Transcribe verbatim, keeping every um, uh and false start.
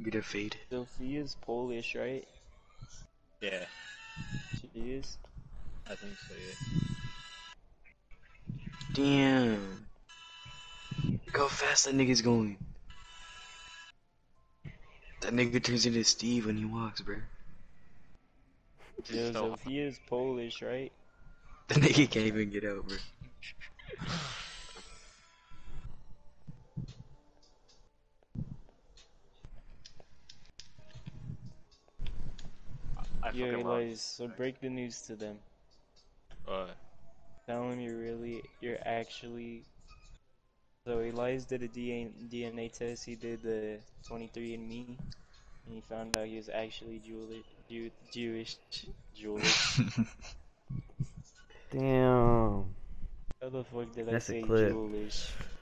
Maybe the fade. Sophia's Polish, right? Yeah, She is. I think so. Yeah. Damn. Look how fast that nigga's going. That nigga turns into Steve when he walks, bro. Yo, So Sophia's Polish, right? That nigga can't even get out, bro. I Yo, fucking love. Elias, so break the news to them. Uh, Tell them you're really, you're actually. So Elias did a D N A test. He did the twenty-three and me, and he found out he was actually Jewish. Jew, Jewish. Jewish. Damn. How the fuck did I That's a say clip. Jewish?